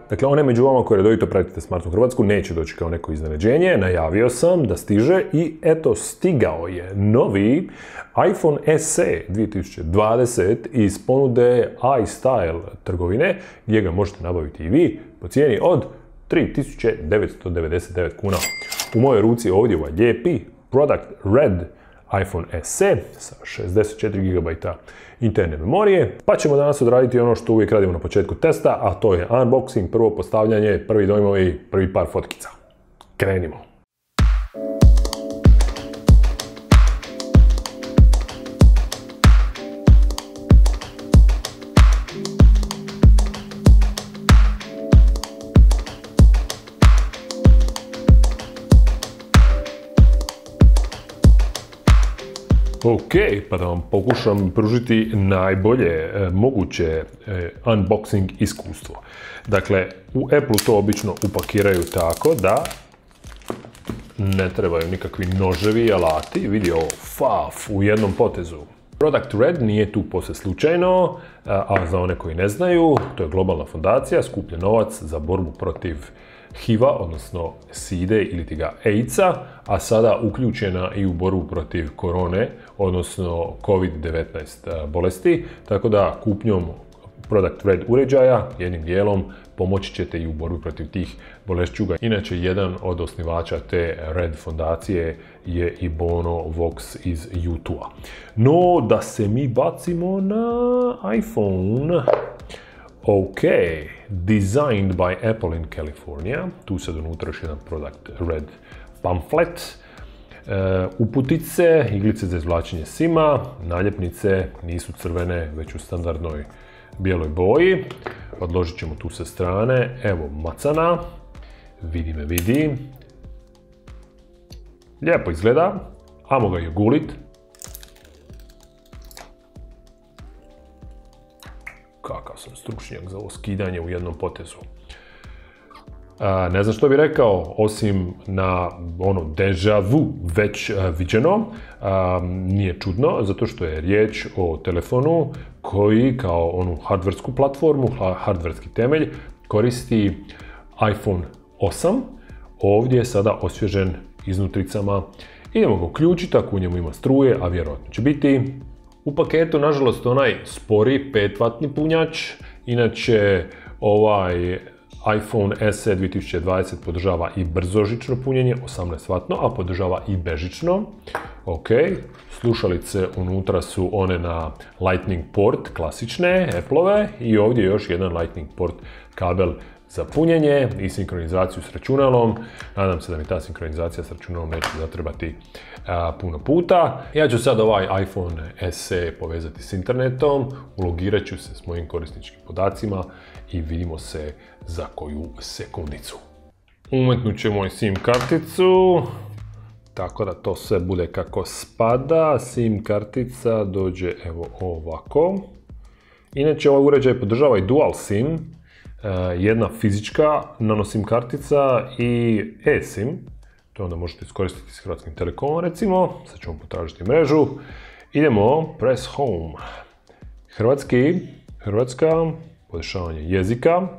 Dakle, one među vama koji redovito pratite Smartphone Hrvatsku neće doći kao neko iznenađenje. Najavio sam da stiže i eto, stigao je novi iPhone SE 2020 iz ponude iStyle trgovine, gdje ga možete nabaviti i vi po cijeni od 3.999 kuna. U mojoj ruci ovdje ovaj lijepi Product Red iPhone SE sa 64 GB interne memorije, pa ćemo danas odraditi ono što uvijek radimo na početku testa, a to je unboxing, prvo postavljanje, prvi dojmovi, prvi par fotkica. Krenimo! Ok, pa da vam pokušam pružiti najbolje moguće unboxing iskustvo. Dakle, u Apple to obično upakiraju tako da ne trebaju nikakvi noževi i alati. Vidi ovo, faf, u jednom potezu. Product Red nije tu posve slučajno, a za one koji ne znaju, to je globalna fondacija, skuplja novac za borbu protiv HIV-a, odnosno SIDE ili ti ga AIDS-a, a sada uključena i u borbu protiv korone, odnosno COVID-19 bolesti, tako da kupnjom Product Red uređaja jednim dijelom pomoći ćete i u borbi protiv tih bolešćuga. Inače, jedan od osnivača te Red fondacije je i Bono Vox iz YouTube-a. No, da se mi bacimo na iPhone. Ok, designed by Apple in California. Tu se unutra još jedan Product Red pamflet. Uputice, iglice za izvlačenje SIM-a, naljepnice nisu crvene, već u standardnoj bijeloj boji. Odložit ćemo tu sa strane. Evo macana. Vidi me, vidi. Lijepo izgleda. Ajmo ga i ogulit. Kakav sam stručnjak za ovo skidanje u jednom potezu. Ne znam što bih rekao, osim na ono déjà vu već viđeno. Nije čudno, zato što je riječ o telefonu koji kao onu hardversku platformu, hardverski temelj, koristi iPhone 8. Ovdje je sada osvježen iznutricama. Idemo ga uključiti, ako u njemu ima struje, a vjerojatno će biti. U paketu, nažalost, onaj spori 5W punjač. Inače, ovaj iPhone SE 2020 podržava i brzožično punjenje, 18W, a podržava i bežično. Ok, slušalice unutra su one na Lightning port, klasične, Apple-ove, i ovdje je još jedan Lightning port kabel za punjenje i sinkronizaciju s računalom. Nadam se da mi ta sinkronizacija s računalom neće zatrebati puno puta. Ja ću sad ovaj iPhone SE povezati s internetom, ulogirat ću se s mojim korisničkim podacima i vidimo se za koju sekundicu. Umetnut ćemo i SIM karticu, tako da to sve bude kako spada. SIM kartica dođe evo ovako. Inače, ovaj uređaj podržava i Dual SIM, jedna fizička nano SIM kartica i eSIM. To onda možete iskoristiti s Hrvatskim Telekomom, recimo. Sad ćemo potražiti mrežu. Idemo, press home. Hrvatski, Hrvatska, podešavanje jezika.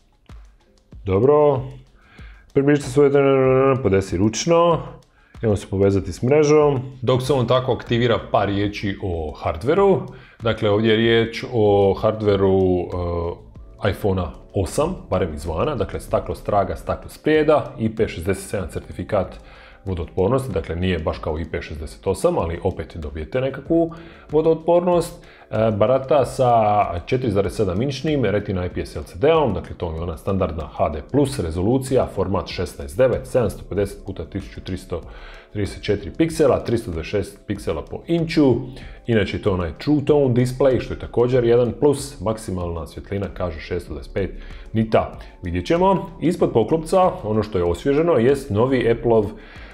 Dobro. Približite svoje, podesi ručno. Idemo se povezati s mrežom. Dok se on tako aktivira, par riječi o hardveru. Dakle, ovdje je riječ o hardveru iPhone 8, barem izvana, dakle staklo straga, staklo sprijeda, IP67 certifikat vodootpornosti, dakle nije baš kao IP68, ali opet dobijete nekakvu vodootpornost. Barata sa 4,7 inčnim Retina IPS LCD-om, dakle to je ona standardna HD+, rezolucija, format 16:9, 750x1334 piksela, 326 piksela po inču. Inače to je onaj True Tone display, što je također jedan plus, maksimalna svjetlina kaže 625 nita. Vidjet ćemo. Ispod poklopca, ono što je osvježeno, jest novi Apple-ov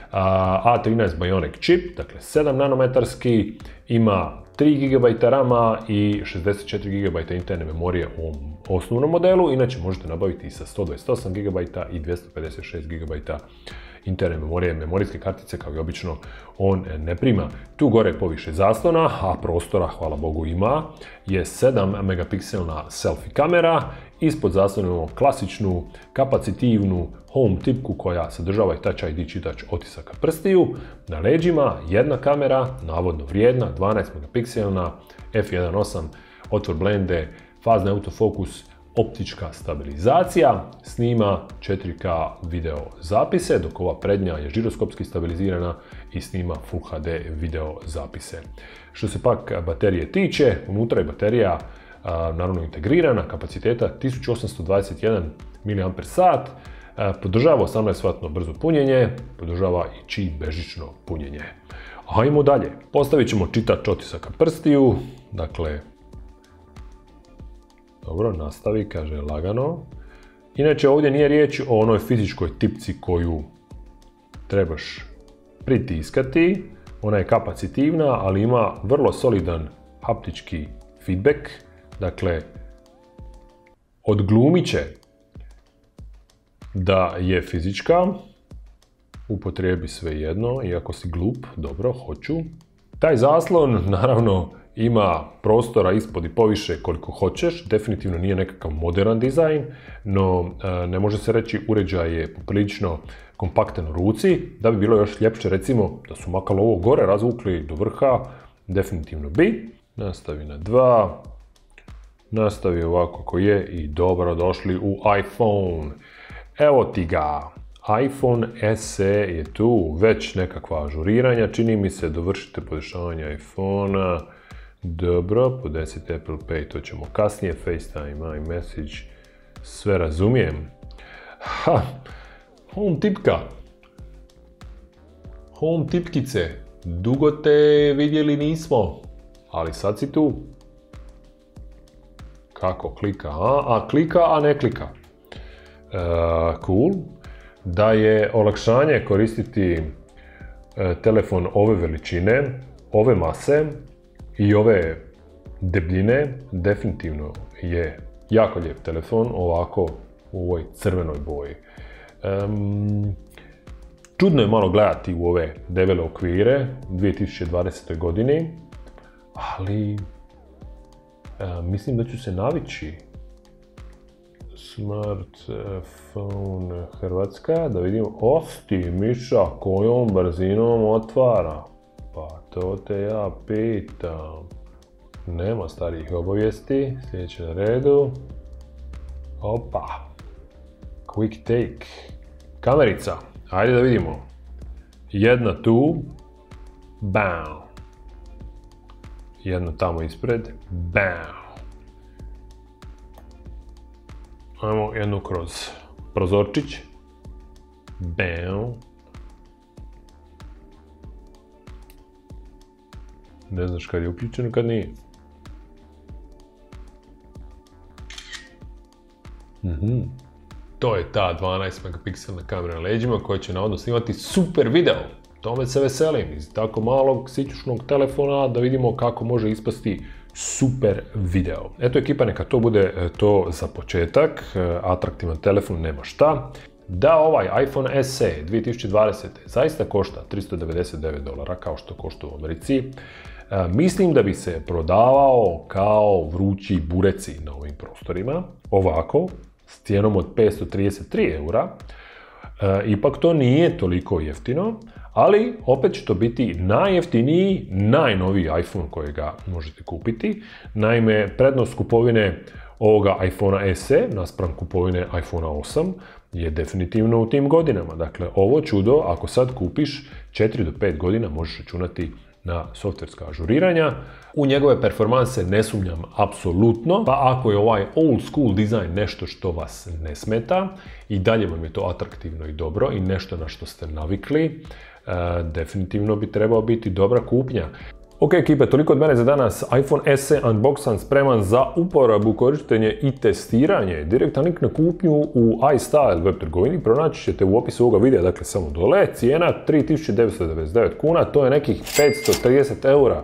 A13 Bionic čip, dakle 7 nanometarski, ima 3 GB RAM-a i 64 GB interne memorije u ovom osnovnom modelu. Inače možete nabaviti i sa 128 GB i 256 GB interne memorije, memorijske kartice kao i obično on ne prima. Tu gore poviše zaslona, a prostora, hvala Bogu, ima, je 7 megapikselna selfie kamera. Ispod zaslona imamo klasičnu, kapacitivnu home tipku koja sadržava i Touch ID čitač otisaka prstiju. Na leđima jedna kamera, navodno vrijedna, 12 megapikselna, f1.8, otvor blende, fazni autofokus, optička stabilizacija, snima 4K video zapise, dok ova prednja je žiroskopski stabilizirana i snima Full HD video zapise. Što se pak baterije tiče, unutra je baterija naravno integrirana, kapaciteta 1821 mAh, podržava 18W brzo punjenje, podržava i čip bežično punjenje. Ajmo dalje. Postavit ćemo čitač otisaka prstiju, dakle, dobro, nastavi, kaže lagano. Inače, ovdje nije riječ o onoj fizičkoj tipci koju trebaš pritiskati. Ona je kapacitivna, ali ima vrlo solidan haptički feedback. Dakle, odglumit će da je fizička, upotrijebi sve jedno, iako si glup, dobro, hoću. Taj zaslon, naravno, ima prostora ispod i poviše koliko hoćeš, definitivno nije nekakav modern dizajn, no ne može se reći uređaj je poprilično kompaktan u ruci. Da bi bilo još ljepše, recimo, da su makar ovo gore razvukli do vrha, definitivno bi. Nastavi na 2, nastavi ovako kako je i dobro došli u iPhone. Evo ti ga, iPhone SE je tu, već nekakva ažuriranja, čini mi se, dovršite podešavanje iPhone-a. Dobro, podesite Apple Pay, to ćemo kasnije, FaceTime, iMessage, sve razumijem. Ha, home tipka. Home tipkice, dugo te vidjeli nismo, ali sad si tu. Kako klika, klika, a ne klika. Cool. Da je olakšanje koristiti telefon ove veličine, ove mase i ove debljine, definitivno je jako lijep telefon, ovako u ovoj crvenoj boji. Čudno je malo gledati u ove debele okvire u 2020. godini, ali mislim da ću se navići. Smartphone Hrvatska, da vidimo. Osti, miša, kojom brzinom otvara? Pa to te ja pitam. Nema starijih obavijesti. Sljedeće na redu. Opa. Quick take. Kamerica. Ajde da vidimo. Jedna tu. Bam. Jedna tamo ispred. Bam. Ajmo jednu kroz prozorčić. Bam. Ne znaš kad je uključeno, kad nije. To je ta 12 megapikselna kamera na leđima koja će navodno snimati super video. Tome se veselim. Iz tako malog sićušnog telefona da vidimo kako može ispasti super video. Eto ekipa, neka to bude to za početak. Atraktivan telefon, nema šta. Da ovaj iPhone SE 2020. zaista košta $399 kao što košta u Americi, mislim da bi se prodavao kao vrući bureci na ovim prostorima. Ovako, s cijenom od 533 eura. Ipak to nije toliko jeftino, ali opet će to biti najjeftiniji, najnoviji iPhone kojega možete kupiti. Naime, prednost kupovine ovoga iPhone SE naspram kupovine iPhone 8 je definitivno u tim godinama. Dakle, ovo čudo, ako sad kupiš, 4 do 5 godina možeš računati na softverska ažuriranja. U njegove performanse ne sumnjam apsolutno, pa ako je ovaj old school dizajn nešto što vas ne smeta i dalje vam je to atraktivno i dobro i nešto na što ste navikli, definitivno bi trebao biti dobra kupnja. Ok ekipe, toliko od mene za danas. iPhone SE unboxan spreman za uporabu, korištenje i testiranje. Direktan link na kupnju u iStyle web trgovini pronaći ćete u opisu ovoga videa, dakle samo dole. Cijena 3999 kuna, to je nekih 530 eura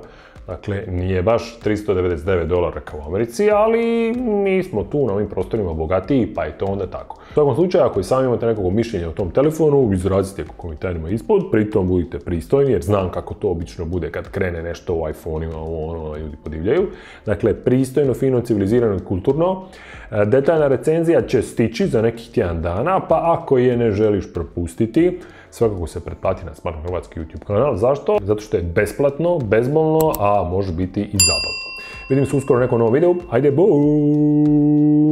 Dakle, nije baš $399 kao u Americi, ali mi smo tu na ovim prostorima bogatiji, pa je to onda tako. U svakom slučaju, ako i sami imate nekog mišljenja o tom telefonu, izrazite ga u komentarima ispod, pritom budite pristojni, jer znam kako to obično bude kad krene nešto u iPhone-ima, ljudi podivljaju. Dakle, pristojno, fino, civilizirano i kulturno. Detaljna recenzija će stići za nekih tjedan dana, pa ako je ne želiš propustiti, svakako se pretplati na Smart Hrvatski YouTube kanal. Zašto? Zato što je besplatno, bezbolno, a može biti i zabavno. Vidim se uskoro u nekom novom videu. Ajde, boo!